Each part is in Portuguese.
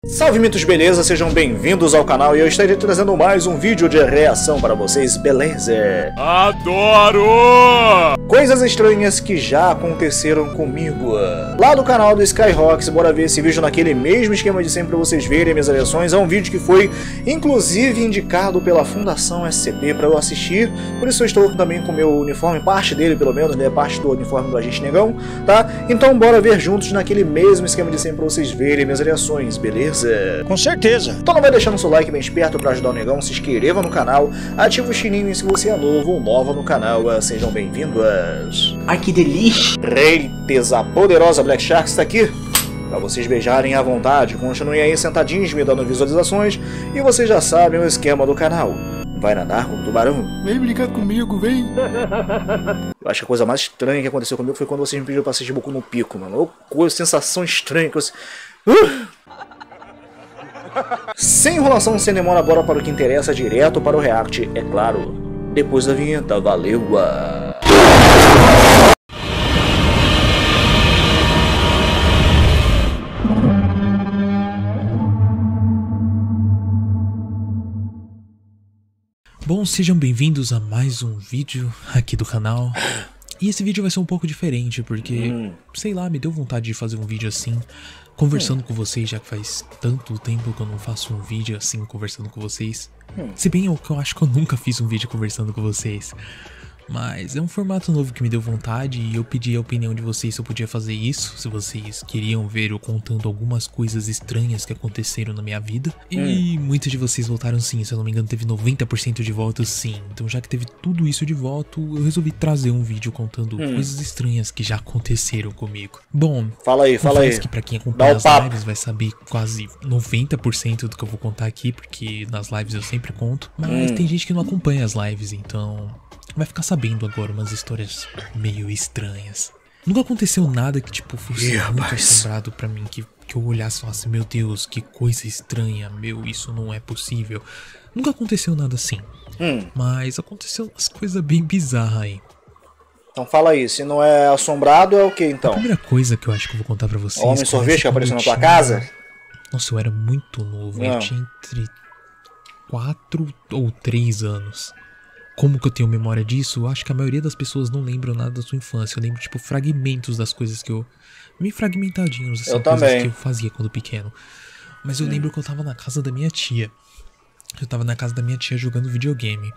Salve mitos, beleza? Sejam bem-vindos ao canal e eu estarei trazendo mais um vídeo de reação para vocês, beleza? Adoro! Coisas estranhas que já aconteceram comigo. Lá do canal do Skyrox, bora ver esse vídeo naquele mesmo esquema de sempre para vocês verem minhas reações. É um vídeo que foi, inclusive, indicado pela Fundação SCP para eu assistir. Por isso eu estou também com o meu uniforme, parte dele pelo menos, né? Parte do uniforme do Agente Negão, tá? Então bora ver juntos naquele mesmo esquema de sempre para vocês verem minhas reações, beleza? Com certeza. Então não vai deixando seu like bem esperto para ajudar o Negão, se inscreva no canal, ativa o sininho e se você é novo ou nova no canal, sejam bem-vindos. Ai, que delícia! Reites, a poderosa Black Shark está aqui para vocês beijarem à vontade. Continuem aí sentadinhos me dando visualizações e vocês já sabem o esquema do canal. Vai nadar com o tubarão? Vem brincar comigo, vem! Eu acho que a coisa mais estranha que aconteceu comigo foi quando vocês me pediram pra assistir Boku no Pico, mano. Coisa, sensação estranha que eu... Sem enrolação, sem demora, bora para o que interessa, direto para o react, é claro. Depois da vinheta, valeu! Bom, sejam bem-vindos a mais um vídeo aqui do canal. E esse vídeo vai ser um pouco diferente, porque, sei lá, me deu vontade de fazer um vídeo assim, conversando com vocês, já que faz tanto tempo que eu não faço um vídeo assim, conversando com vocês. Se bem que eu acho que eu nunca fiz um vídeo conversando com vocês. Mas é um formato novo que me deu vontade e eu pedi a opinião de vocês se eu podia fazer isso, se vocês queriam ver eu contando algumas coisas estranhas que aconteceram na minha vida. E muitos de vocês votaram sim, se eu não me engano teve 90% de votos sim. Então já que teve tudo isso de voto, eu resolvi trazer um vídeo contando coisas estranhas que já aconteceram comigo. Bom, fala aí. Que pra quem acompanha as lives vai saber quase 90% do que eu vou contar aqui, porque nas lives eu sempre conto. Mas tem gente que não acompanha as lives, então... vai ficar sabendo agora umas histórias meio estranhas. Nunca aconteceu nada que, tipo, fosse muito assombrado pra mim, que eu olhasse e falasse, meu Deus, que coisa estranha, isso não é possível. Nunca aconteceu nada assim. Mas aconteceu umas coisas bem bizarras aí. Então fala aí, se não é assombrado, é o que então? A primeira coisa que eu acho que eu vou contar pra vocês... O homem sorvete que apareceu na tua casa? Nossa, eu era muito novo, eu tinha entre 4 ou 3 anos. Como que eu tenho memória disso? Eu acho que a maioria das pessoas não lembram nada da sua infância. Eu lembro, tipo, fragmentos das coisas que eu... meio fragmentadinhos, assim, coisas que eu fazia quando pequeno. Mas eu lembro que eu tava na casa da minha tia. Eu tava na casa da minha tia jogando videogame.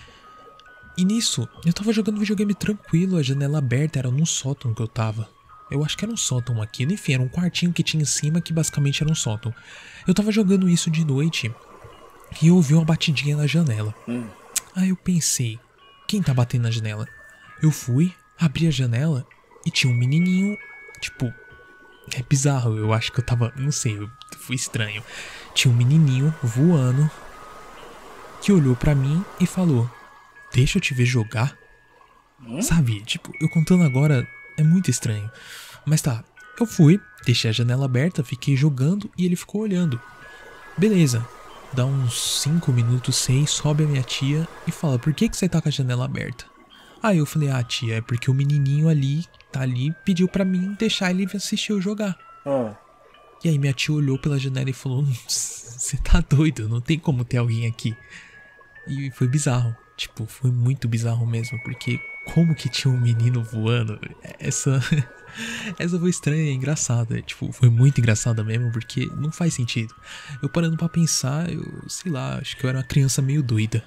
E nisso, eu tava jogando videogame tranquilo, a janela aberta, era num sótão que eu tava. Eu acho que era um sótão aqui, enfim, era um quartinho que tinha em cima que basicamente era um sótão. Eu tava jogando isso de noite e eu ouvi uma batidinha na janela. Aí eu pensei, quem tá batendo na janela? Eu fui, abri a janela e tinha um menininho, tipo, é bizarro, eu acho que eu tava, não sei, foi estranho. Tinha um menininho voando que olhou pra mim e falou, deixa eu te ver jogar. Sabe, tipo, eu contando agora é muito estranho. Mas tá, eu fui, deixei a janela aberta, fiquei jogando e ele ficou olhando. Beleza. Dá uns 5 minutos, 6, sobe a minha tia e fala, por que você tá com a janela aberta? Aí eu falei, tia, é porque o menininho ali, tá ali, pediu pra mim deixar ele assistir eu jogar. E aí minha tia olhou pela janela e falou, você tá doido, não tem como ter alguém aqui. E foi bizarro, tipo, foi muito bizarro mesmo, porque como que tinha um menino voando? Essa foi estranha e engraçada, tipo, foi muito engraçada mesmo, porque não faz sentido. Eu parando pra pensar, sei lá, acho que eu era uma criança meio doida.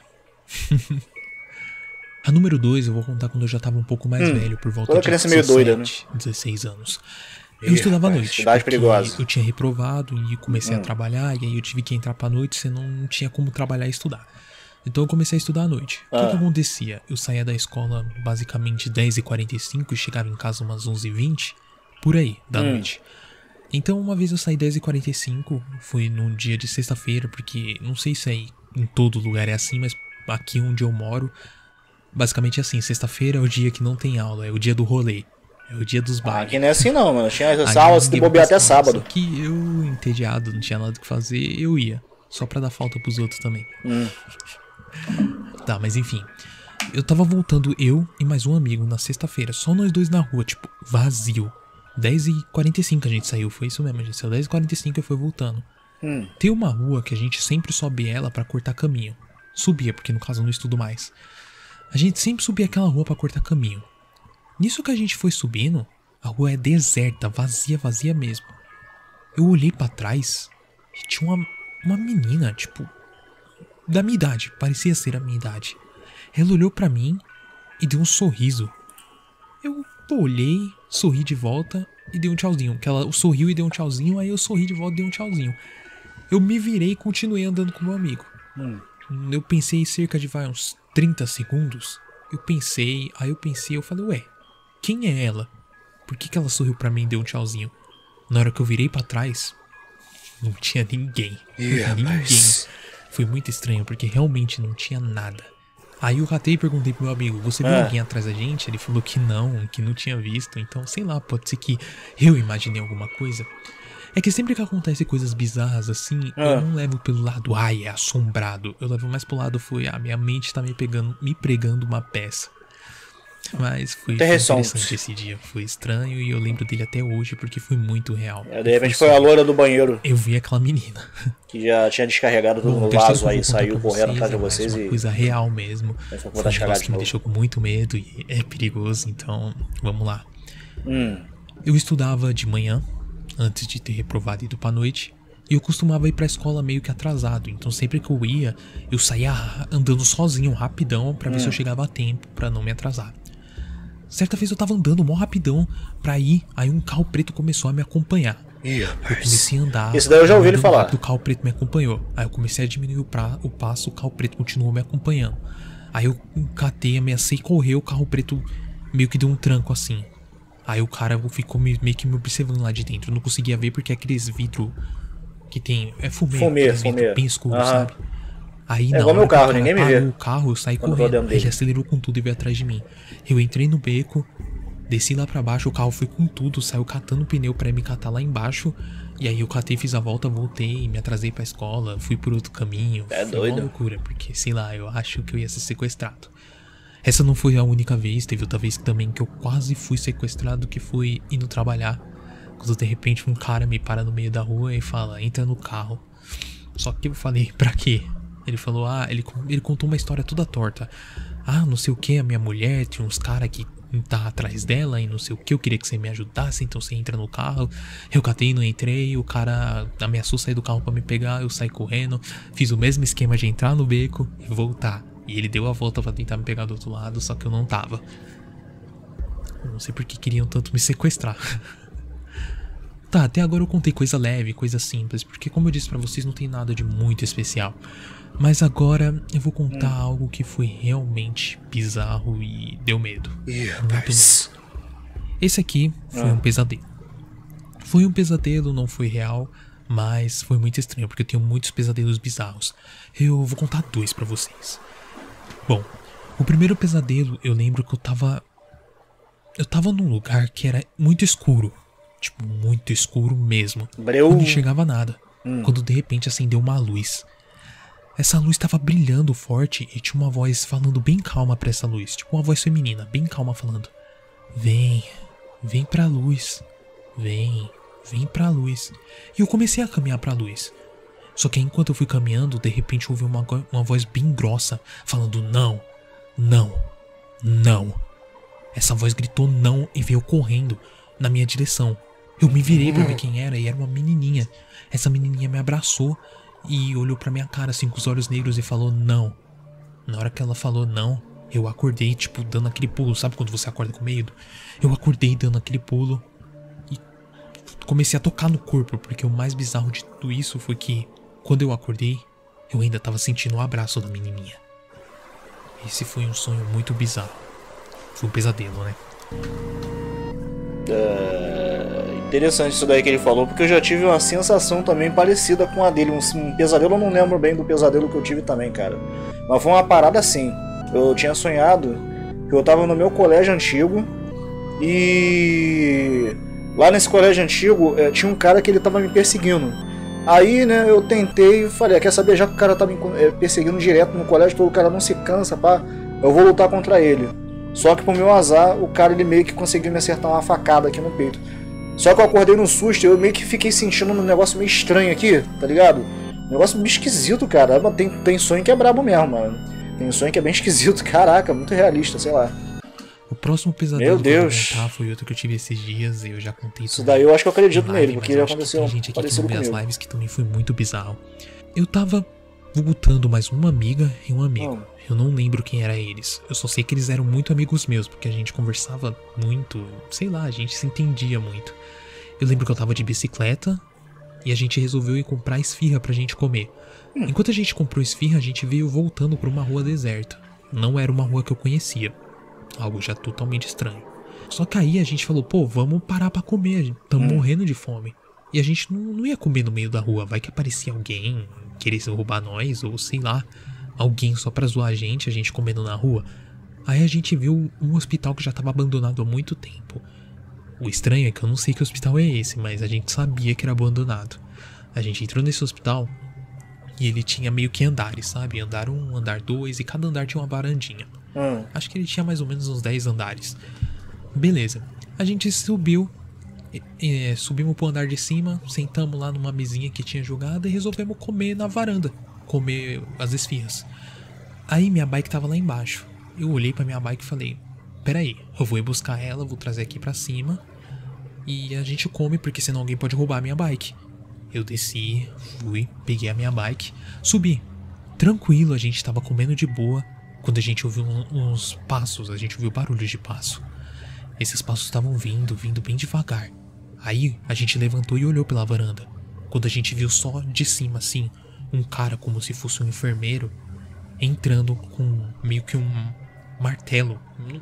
A número 2 eu vou contar quando eu já tava um pouco mais velho, por volta de 17, 16 anos. Eu estudava à noite, porque eu tinha reprovado e comecei a trabalhar, e aí eu tive que entrar pra noite, senão não tinha como trabalhar e estudar. Então eu comecei a estudar à noite. O que acontecia? Eu saía da escola basicamente 10h45 e chegava em casa umas 11h20, por aí, da noite. Então uma vez eu saí 10h45, foi num dia de sexta-feira, porque não sei se aí em todo lugar é assim, mas aqui onde eu moro, basicamente é assim, sexta-feira é o dia que não tem aula, é o dia do rolê. É o dia dos bailes. Aqui não é assim não, mano. Tinha essa aula, se bobear até sábado. Só que eu, entediado, não tinha nada o que fazer, eu ia. Só pra dar falta pros outros também. Tá, mas enfim. Eu tava voltando, eu e mais um amigo, na sexta-feira. Só nós dois na rua, tipo, vazio. 10h45 a gente saiu, foi isso mesmo, a gente saiu 10h45 e foi voltando. Tem uma rua que a gente sempre sobe ela pra cortar caminho. Subia, porque no caso eu não estudo mais. A gente sempre subia aquela rua pra cortar caminho. Nisso que a gente foi subindo, a rua é deserta, vazia, vazia mesmo. Eu olhei pra trás e tinha uma menina, tipo, da minha idade, parecia ser a minha idade. Ela olhou pra mim e deu um sorriso. Eu olhei, sorri de volta e dei um tchauzinho. Que ela sorriu e deu um tchauzinho, aí eu sorri de volta e dei um tchauzinho. Eu me virei e continuei andando com meu amigo. Eu pensei cerca de uns 30 segundos. Eu falei, ué, quem é ela? Por que ela sorriu pra mim e deu um tchauzinho? Na hora que eu virei pra trás, não tinha ninguém. Ninguém. Foi muito estranho, porque realmente não tinha nada. Aí eu catei e perguntei pro meu amigo, você viu alguém atrás da gente? Ele falou que não tinha visto. Então, sei lá, pode ser que eu imaginei alguma coisa. É que sempre que acontece coisas bizarras assim, eu não levo pelo lado, é assombrado. Eu levo mais pro lado, minha mente tá me pregando uma peça. Mas foi interessante esse dia, foi estranho e eu lembro dele até hoje porque foi muito real. De repente foi a loura do banheiro. Eu vi aquela menina. Que já tinha descarregado tudo no vaso aí, saiu correndo atrás de vocês uma coisa real mesmo. Foi um negócio que me deixou com muito medo e é perigoso, então vamos lá. Eu estudava de manhã, antes de ter reprovado e ido pra noite. E eu costumava ir pra escola meio que atrasado. Então sempre que eu ia, eu saía andando sozinho, rapidão, pra ver se eu chegava a tempo, pra não me atrasar. Certa vez eu tava andando mó rapidão pra ir, aí um carro preto começou a me acompanhar. Eu comecei a andar. Esse daí eu já ouvi ele falar. O carro preto me acompanhou. Aí eu comecei a diminuir o passo, o carro preto continuou me acompanhando. Aí eu catei, ameacei correr, o carro preto meio que deu um tranco assim. Aí o cara ficou meio que me observando lá de dentro. Eu não conseguia ver porque aqueles vidros que tem... É fumê. Bem escuro, sabe? Aí não, igual meu carro, ninguém me vê. O carro, eu saí correndo. Ele acelerou com tudo e veio atrás de mim. Eu entrei no beco, desci lá pra baixo, o carro foi com tudo, saiu catando pneu pra me catar lá embaixo. E aí eu catei, fiz a volta, voltei, me atrasei pra escola, fui por outro caminho. É doido. Foi uma loucura, porque, sei lá, eu acho que eu ia ser sequestrado. Essa não foi a única vez, teve outra vez também que eu quase fui sequestrado, que foi indo trabalhar. Quando de repente um cara me para no meio da rua e fala, entra no carro. Só que eu falei, pra quê? Ele falou, ele contou uma história toda torta. Não sei o que, a minha mulher, tinha uns caras que tá atrás dela e não sei o que, eu queria que você me ajudasse, então você entra no carro. Eu catei, não entrei, o cara ameaçou sair do carro pra me pegar, eu saí correndo, fiz o mesmo esquema de entrar no beco e voltar. E ele deu a volta pra tentar me pegar do outro lado, só que eu não tava. Eu não sei por que queriam tanto me sequestrar. Tá, até agora eu contei coisa leve, coisa simples, porque como eu disse pra vocês, não tem nada de muito especial. Mas agora eu vou contar algo que foi realmente bizarro e deu medo. Muito medo. Esse aqui foi um pesadelo. Foi um pesadelo, não foi real, mas foi muito estranho, porque eu tenho muitos pesadelos bizarros. Eu vou contar 2 pra vocês. Bom, o primeiro pesadelo, eu lembro que eu tava num lugar que era muito escuro. Tipo, muito escuro mesmo. Não enxergava nada. Quando de repente acendeu uma luz. Essa luz tava brilhando forte e tinha uma voz falando bem calma pra essa luz. Tipo uma voz feminina, bem calma falando. Vem pra luz. Vem pra luz. E eu comecei a caminhar pra luz. Só que enquanto eu fui caminhando, de repente ouvi uma voz bem grossa falando não. Essa voz gritou não e veio correndo na minha direção. Eu me virei pra ver quem era e era uma menininha. Essa menininha me abraçou e olhou pra minha cara assim com os olhos negros e falou não. Na hora que ela falou não, eu acordei tipo dando aquele pulo. Sabe quando você acorda com medo? Eu acordei dando aquele pulo e comecei a tocar no corpo, porque o mais bizarro de tudo isso foi que quando eu acordei, eu ainda tava sentindo o abraço da menininha. Esse foi um sonho muito bizarro. Foi um pesadelo, né? Interessante isso daí que ele falou, porque eu já tive uma sensação também parecida com a dele. Um pesadelo, eu não lembro bem do pesadelo que eu tive também, cara. Mas foi uma parada assim. Eu tinha sonhado que eu tava no meu colégio antigo e lá nesse colégio antigo tinha um cara que ele tava me perseguindo. Aí, né, eu tentei e falei, quer saber, já que o cara tá me perseguindo direto no colégio, todo o cara não se cansa, pá, eu vou lutar contra ele. Só que pro meu azar, o cara ele meio que conseguiu me acertar uma facada aqui no peito. Só que eu acordei num susto, eu meio que fiquei sentindo um negócio meio estranho aqui, tá ligado? Um negócio meio esquisito, cara. Tem sonho que é brabo mesmo, mano. Tem sonho que é bem esquisito, caraca, muito realista, sei lá. O próximo pesadelo Meu Deus. que eu vou contar foi outro que eu tive esses dias e eu já contei. Isso daí eu acho que eu acredito live, nele, porque ele aconteceu tem gente aqui que não vê as comigo. lives que também foi muito bizarro. Eu tava voltando mais uma amiga e um amigo. Eu não lembro quem era eles. Eu só sei que eles eram muito amigos meus, porque a gente conversava muito, sei lá, a gente se entendia muito. Eu lembro que eu tava de bicicleta e a gente resolveu ir comprar esfirra pra gente comer. Enquanto a gente comprou esfirra, a gente veio voltando por uma rua deserta. Não era uma rua que eu conhecia. Algo já totalmente estranho. Só que aí a gente falou, pô, vamos parar pra comer, estamos morrendo de fome. E a gente não ia comer no meio da rua, vai que aparecia alguém, querer roubar nós, ou sei lá, alguém só pra zoar a gente comendo na rua. Aí a gente viu um hospital que já tava abandonado há muito tempo. O estranho é que eu não sei que hospital é esse, mas a gente sabia que era abandonado. A gente entrou nesse hospital e ele tinha meio que andares, sabe? Andar 1, andar 2 e cada andar tinha uma varandinha. Acho que ele tinha mais ou menos uns 10 andares. Beleza. A gente subiu, subimos pro andar de cima, sentamos lá numa mesinha que tinha jogada e resolvemos comer na varanda. Comer as esfirras. Aí minha bike tava lá embaixo. Eu olhei pra minha bike e falei, peraí, eu vou ir buscar ela, vou trazer aqui pra cima e a gente come, porque senão alguém pode roubar a minha bike. Eu desci, fui, peguei a minha bike, subi. Tranquilo, a gente tava comendo de boa. Quando a gente ouviu uns passos, a gente ouviu barulhos de passo. Esses passos estavam vindo bem devagar. Aí a gente levantou e olhou pela varanda. Quando a gente viu só de cima assim, um cara como se fosse um enfermeiro, entrando com meio que um martelo,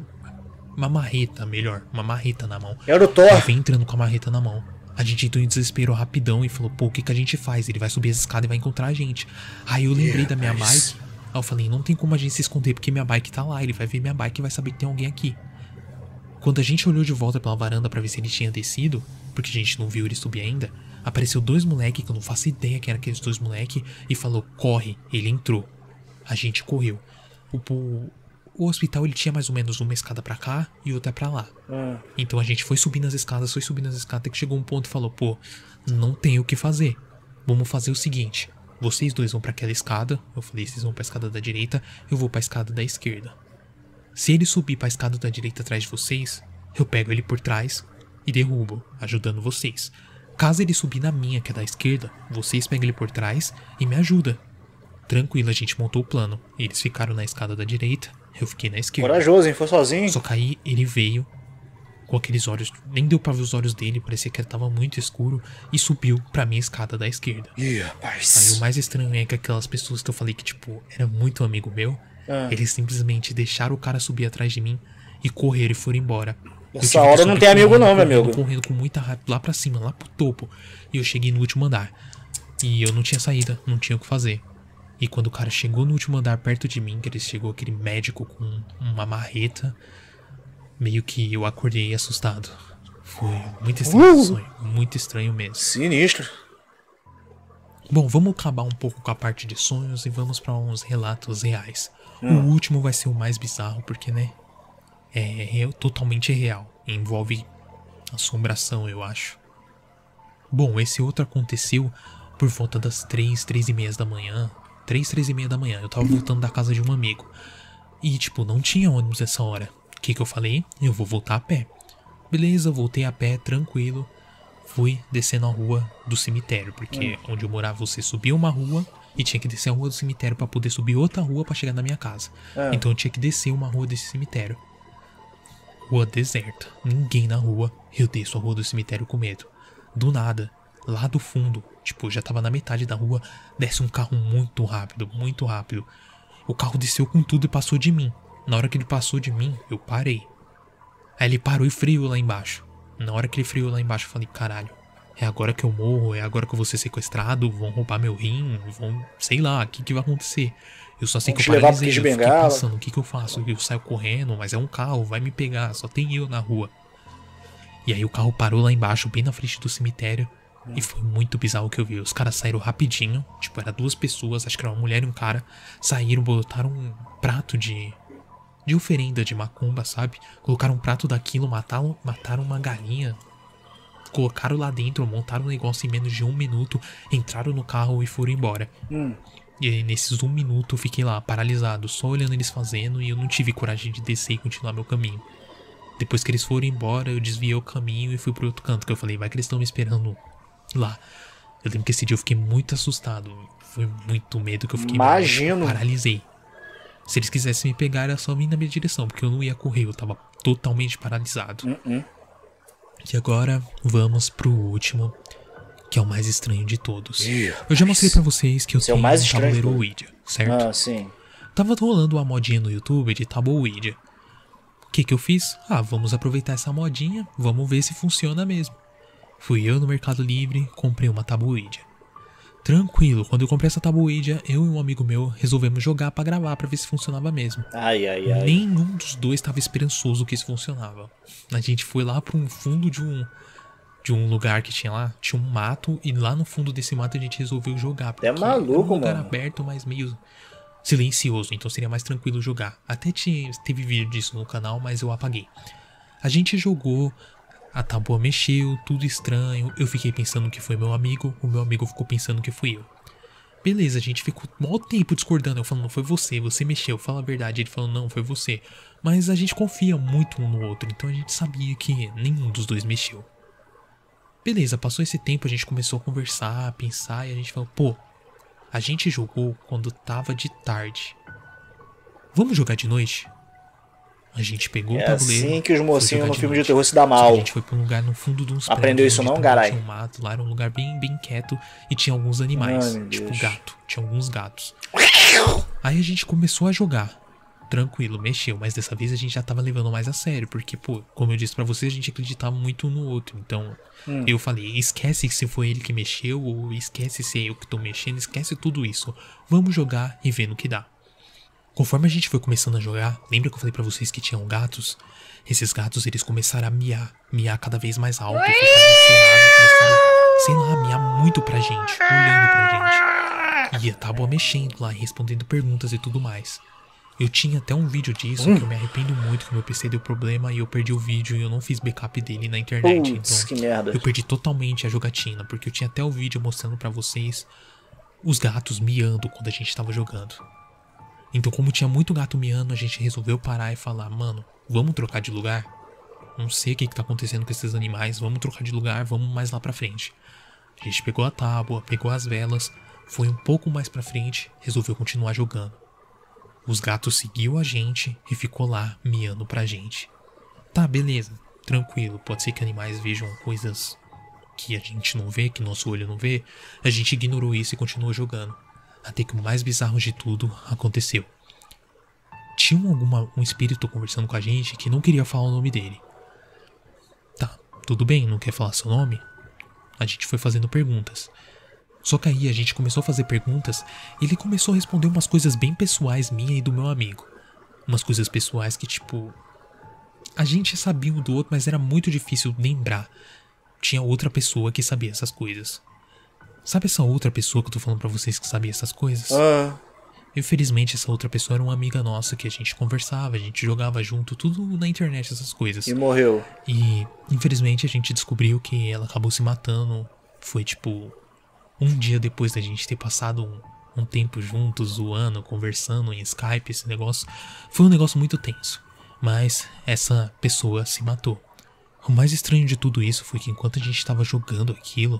uma marreta na mão. Era o Thor. Ele vem entrando com a marreta na mão. A gente entrou em desespero rapidão e falou, pô, o que a gente faz? Ele vai subir essa escada e vai encontrar a gente. Aí eu lembrei da minha bike. Aí eu falei, não tem como a gente se esconder porque minha bike tá lá. Ele vai ver minha bike e vai saber que tem alguém aqui. Quando a gente olhou de volta pela varanda pra ver se ele tinha descido, porque a gente não viu ele subir ainda, apareceu 2 moleques, que eu não faço ideia quem eram aqueles 2 moleques, e falou, corre. Ele entrou. A gente correu. O hospital ele tinha mais ou menos uma escada pra cá e outra pra lá. Então a gente foi subindo as escadas, até que chegou um ponto e falou, pô, não tem o que fazer. Vamos fazer o seguinte, vocês 2 vão pra aquela escada. Eu falei, vocês vão pra escada da direita, eu vou pra escada da esquerda. Se ele subir pra escada da direita atrás de vocês, eu pego ele por trás e derrubo, ajudando vocês. Caso ele subir na minha, que é da esquerda, vocês pegam ele por trás e me ajudam. Tranquilo, a gente montou o plano. Eles ficaram na escada da direita, eu fiquei na esquerda. Corajoso, hein? Foi sozinho. Só que aí ele veio com aqueles olhos, nem deu pra ver os olhos dele, parecia que ele tava muito escuro, e subiu pra minha escada da esquerda. Aí o mais estranho é que aquelas pessoas que eu falei que, tipo, era muito amigo meu, eles simplesmente deixaram o cara subir atrás de mim e correram e foram embora. Essa hora não tem amigo não, meu amigo. Correndo com muita raiva lá pra cima, lá pro topo. E eu cheguei no último andar. E eu não tinha saída, não tinha o que fazer. E quando o cara chegou no último andar perto de mim, que ele chegou aquele médico com uma marreta, meio que eu acordei assustado. Foi muito estranho esse sonho, muito estranho mesmo. Sinistro. Bom, vamos acabar um pouco com a parte de sonhos e vamos pra uns relatos reais. O último vai ser o mais bizarro, porque, né, é totalmente real. Envolve assombração, eu acho. Bom, esse outro aconteceu por volta das 3h30 da manhã. 3h30 da manhã, eu tava voltando da casa de um amigo. E, tipo, não tinha ônibus essa hora. O que eu falei? Eu vou voltar a pé. Beleza, voltei a pé, tranquilo. Fui descendo a rua do cemitério, porque onde eu morava você subia uma rua e tinha que descer a rua do cemitério pra poder subir outra rua pra chegar na minha casa. Então eu tinha que descer uma rua desse cemitério. Rua deserta, ninguém na rua. Eu desço a rua do cemitério com medo. Do nada, lá do fundo, tipo, já tava na metade da rua, desce um carro muito rápido, muito rápido. O carro desceu com tudo e passou de mim. Na hora que ele passou de mim, eu parei. Aí ele parou e freou lá embaixo. Na hora que ele freou lá embaixo, eu falei, caralho, é agora que eu morro, é agora que eu vou ser sequestrado, vão roubar meu rim, vão, sei lá, o que vai acontecer? Eu só sei que eu paralisei, eu fiquei pensando, o que eu faço? Eu saio correndo, mas é um carro, vai me pegar, só tem eu na rua. E aí o carro parou lá embaixo, bem na frente do cemitério, e foi muito bizarro o que eu vi. Os caras saíram rapidinho, tipo, era 2 pessoas, acho que era uma mulher e um cara, saíram, botaram um prato de oferenda de macumba, sabe? Colocaram um prato daquilo, mataram uma galinha. colocaram lá dentro, montaram o negócio em menos de 1 minuto, entraram no carro e foram embora. E aí, nesses 1 minuto eu fiquei lá, paralisado, só olhando eles fazendo, e eu não tive coragem de descer e continuar meu caminho. Depois que eles foram embora, eu desviei o caminho e fui pro outro canto, que eu falei, vai que eles estão me esperando lá. Eu lembro que esse dia eu fiquei muito assustado. Foi muito medo que eu fiquei. Imagino. Eu paralisei. Se eles quisessem me pegar, era só vir na minha direção, porque eu não ia correr, eu tava totalmente paralisado. E agora, vamos pro último, que é o mais estranho de todos. Eu já mostrei pra vocês que eu tenho um tabuleiro Ouija, certo? Ah, sim. Tava rolando uma modinha no YouTube de tabu Ouija. O que eu fiz? Vamos aproveitar essa modinha, vamos ver se funciona mesmo. Fui eu no Mercado Livre, comprei uma tabu Ouija. Tranquilo, quando eu comprei essa tabu Ouija, eu e um amigo meu resolvemos jogar pra gravar pra ver se funcionava mesmo. Ai. Nenhum dos dois estava esperançoso que isso funcionava. A gente foi lá pro fundo de um lugar que tinha lá, tinha um mato, e lá no fundo desse mato a gente resolveu jogar. É maluco, um lugar mano. aberto, mas meio silencioso, então seria mais tranquilo jogar. Até teve vídeo disso no canal, mas eu apaguei. A gente jogou, a tábua mexeu, tudo estranho. Eu fiquei pensando que foi meu amigo, o meu amigo ficou pensando que fui eu. Beleza, a gente ficou mó tempo discordando. Eu falando, não foi você mexeu, fala a verdade. Ele falou, não, foi você. Mas a gente confia muito um no outro, então a gente sabia que nenhum dos dois mexeu. Beleza, passou esse tempo, a gente começou a conversar, a pensar, e a gente falou, pô, a gente jogou quando tava de tarde. Vamos jogar de noite? A gente pegou o tabuleiro. É assim que os mocinhos no filme de terror se dá mal. A gente foi pra um lugar no fundo de uns Aprendeu isso não, garai? Tinha um mato, lá era um lugar bem quieto e tinha alguns animais, tipo gato. Tinha alguns gatos. Aí a gente começou a jogar. Tranquilo, mexeu, mas dessa vez a gente já tava levando mais a sério, porque, pô, como eu disse pra vocês, a gente acreditava muito um no outro. Então, eu falei, esquece se foi ele que mexeu, ou esquece se é eu que tô mexendo, esquece tudo isso. Vamos jogar e ver no que dá. Conforme a gente foi começando a jogar, lembra que eu falei pra vocês que tinham gatos? Esses gatos, eles começaram a miar cada vez mais alto, começaram, sei lá, a miar muito pra gente, olhando pra gente. E a tábua mexendo lá, respondendo perguntas e tudo mais. Eu tinha até um vídeo disso, que eu me arrependo muito, que meu PC deu problema e eu perdi o vídeo e eu não fiz backup dele na internet. Então, que merda. Eu perdi totalmente a jogatina, porque eu tinha até o vídeo mostrando pra vocês os gatos miando quando a gente tava jogando. Então, como tinha muito gato miando, a gente resolveu parar e falar, mano, vamos trocar de lugar? Não sei o que tá acontecendo com esses animais, vamos trocar de lugar, vamos mais lá pra frente. A gente pegou a tábua, pegou as velas, foi um pouco mais pra frente, resolveu continuar jogando. Os gatos seguiu a gente e ficou lá miando pra gente. Tá, beleza, tranquilo, pode ser que animais vejam coisas que a gente não vê, que nosso olho não vê. A gente ignorou isso e continuou jogando. Até que o mais bizarro de tudo aconteceu. Tinha um espírito conversando com a gente que não queria falar o nome dele. Tá, tudo bem, não quer falar seu nome? A gente foi fazendo perguntas. Só que aí a gente começou a fazer perguntas e ele começou a responder umas coisas bem pessoais minha e do meu amigo. Umas coisas pessoais que, tipo, a gente sabia um do outro, mas era muito difícil lembrar. Tinha outra pessoa que sabia essas coisas. Sabe essa outra pessoa que eu tô falando pra vocês que sabia essas coisas? Infelizmente, essa outra pessoa era uma amiga nossa que a gente conversava, a gente jogava junto, tudo na internet, essas coisas. E morreu. E, infelizmente, a gente descobriu que ela acabou se matando. Foi, tipo, um dia depois da gente ter passado um tempo juntos, zoando, conversando em Skype, esse negócio. Foi um negócio muito tenso. Mas essa pessoa se matou. O mais estranho de tudo isso foi que enquanto a gente tava jogando aquilo,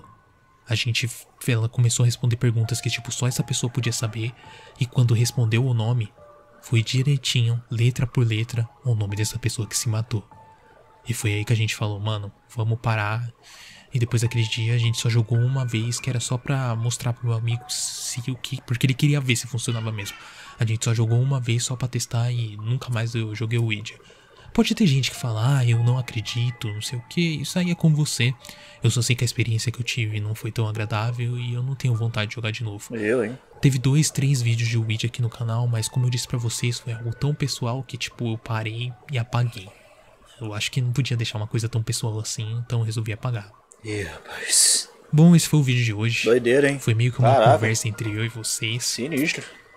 ela começou a responder perguntas que, tipo, só essa pessoa podia saber. E quando respondeu o nome, foi direitinho, letra por letra, o nome dessa pessoa que se matou. E foi aí que a gente falou, mano, vamos parar. E depois daquele dia a gente só jogou uma vez, que era só pra mostrar pro meu amigo porque ele queria ver se funcionava mesmo. A gente só jogou uma vez só pra testar e nunca mais eu joguei o Ouija. Pode ter gente que fala, eu não acredito, não sei o que, isso aí é com você. Eu só sei que a experiência que eu tive não foi tão agradável e eu não tenho vontade de jogar de novo. Hein? Teve 2, 3 vídeos de Ouija aqui no canal, mas como eu disse pra vocês, foi algo tão pessoal que, tipo, eu parei e apaguei. Eu acho que não podia deixar uma coisa tão pessoal assim, então eu resolvi apagar. Rapaz. Bom, esse foi o vídeo de hoje. Doideira, hein? Foi meio que uma conversa entre eu e vocês. Sinistro.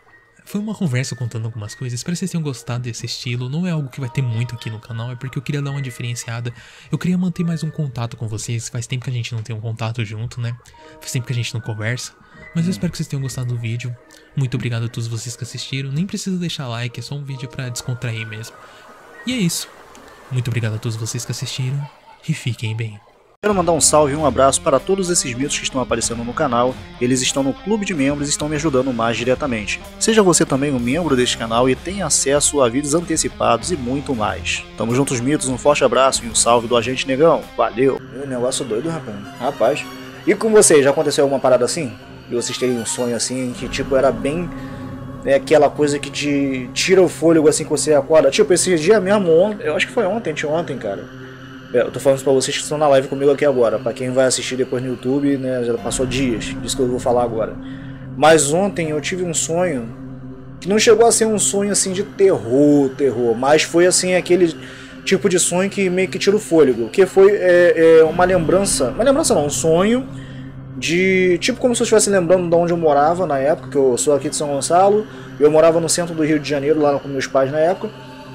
foi uma conversa contando algumas coisas. Espero que vocês tenham gostado desse estilo. Não é algo que vai ter muito aqui no canal, é porque eu queria dar uma diferenciada. Eu queria manter mais um contato com vocês. Faz tempo que a gente não tem um contato junto, né? Faz tempo que a gente não conversa. Mas eu espero que vocês tenham gostado do vídeo. Muito obrigado a todos vocês que assistiram. Nem precisa deixar like, é só um vídeo pra descontrair mesmo. E é isso. Muito obrigado a todos vocês que assistiram. E fiquem bem. Quero mandar um salve e um abraço para todos esses mitos que estão aparecendo no canal. Eles estão no clube de membros e estão me ajudando mais diretamente. Seja você também um membro deste canal e tenha acesso a vídeos antecipados e muito mais. Tamo juntos, mitos, um forte abraço e um salve do Agente Negão. Valeu! Negócio doido, rapaz. E com vocês, já aconteceu alguma parada assim? E vocês terem um sonho assim, que tipo era bem... aquela coisa que te tira o fôlego assim que você acorda. Tipo, esse dia mesmo, eu acho que foi ontem, cara. Eu tô falando isso pra vocês que estão na live comigo aqui agora. Pra quem vai assistir depois no YouTube, né, já passou dias, disso que eu vou falar agora. Mas ontem eu tive um sonho que não chegou a ser um sonho assim de terror, mas foi assim aquele tipo de sonho que meio que tira o fôlego. Que foi uma lembrança não, um sonho de... tipo como se eu estivesse lembrando de onde eu morava na época, que eu sou aqui de São Gonçalo. Eu morava no centro do Rio de Janeiro, lá com meus pais na época.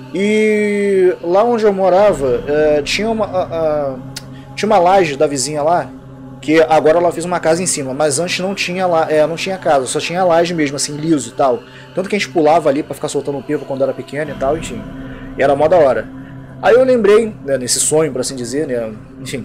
E lá onde eu morava, tinha uma laje da vizinha lá, que agora ela fez uma casa em cima, mas antes não tinha casa, só tinha laje mesmo, assim, liso e tal. Tanto que a gente pulava ali pra ficar soltando o pipo quando era pequeno e tal, enfim. E era mó da hora. Aí eu lembrei, né, nesse sonho, por assim dizer, né, enfim.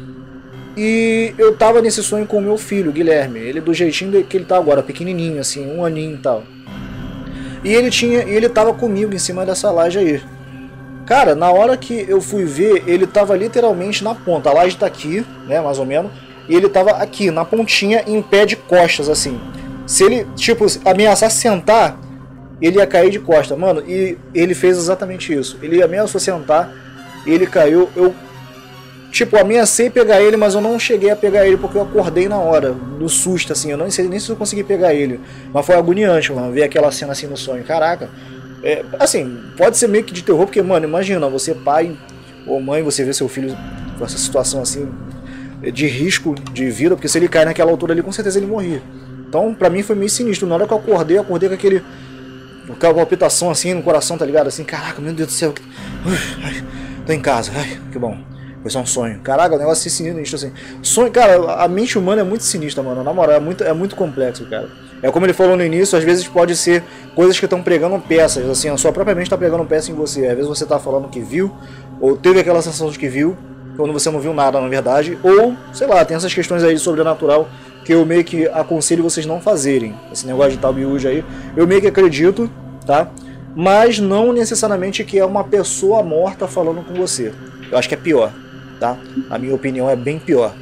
E eu tava nesse sonho com o meu filho, Guilherme, ele do jeitinho que ele tá agora, pequenininho, assim, 1 aninho e tal. E ele tava comigo em cima dessa laje aí. Cara, na hora que eu fui ver, ele tava literalmente na ponta. A laje tá aqui, né, mais ou menos. E ele tava aqui, na pontinha, em pé de costas, assim. Se ele, tipo, ameaçasse sentar, ele ia cair de costas, mano. E ele fez exatamente isso. Ele ameaçou sentar, ele caiu. Eu, tipo, ameacei pegar ele, mas eu não cheguei a pegar ele porque eu acordei na hora, do susto, assim. Eu não sei nem se eu consegui pegar ele. Mas foi agoniante, mano, ver aquela cena assim no sonho. Caraca. Assim, pode ser meio que de terror, porque, mano, imagina, você pai ou mãe, você vê seu filho com essa situação assim, de risco de vida, porque se ele cair naquela altura ali, com certeza ele morria. Então, pra mim foi meio sinistro. Na hora que eu acordei com aquela palpitação assim no coração, tá ligado? Assim, caraca, meu Deus do céu. Ai, tô em casa, ai, que bom. Foi só um sonho. Caraca, o negócio é sinistro assim. Sonho, cara, a mente humana é muito sinistra, mano. Na moral, é muito complexo, cara. É como ele falou no início, às vezes pode ser coisas que estão pregando peças, assim, a sua própria mente está pregando peça em você. Às vezes você está falando que viu, ou teve aquela sensação de que viu, quando você não viu nada, na verdade. Ou, sei lá, tem essas questões aí de sobrenatural que eu meio que aconselho vocês não fazerem. Esse negócio de tal biúde aí, eu meio que acredito, tá? Mas não necessariamente que é uma pessoa morta falando com você. Eu acho que é pior, tá? A minha opinião é bem pior.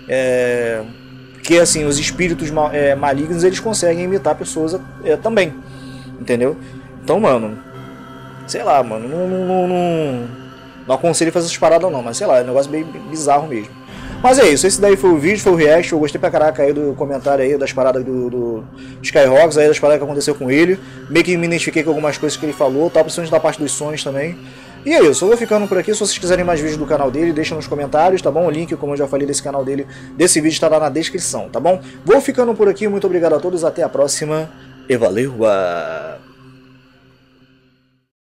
Porque assim, os espíritos malignos, eles conseguem imitar pessoas também, entendeu? Então, mano, sei lá, mano, não aconselho fazer essas paradas não, mas sei lá, é um negócio bem bizarro mesmo. Mas é isso, esse daí foi o vídeo, foi o react. Eu gostei pra caraca aí do comentário aí, das paradas do Skyrox, aí das paradas que aconteceu com ele. Meio que me identifiquei com algumas coisas que ele falou, tá? Principalmente da parte dos sonhos também. E é isso, eu vou ficando por aqui. Se vocês quiserem mais vídeos do canal dele, deixa nos comentários, tá bom? O link, como eu já falei, desse canal dele, desse vídeo, estará na descrição, tá bom? Vou ficando por aqui, muito obrigado a todos, até a próxima e valeu!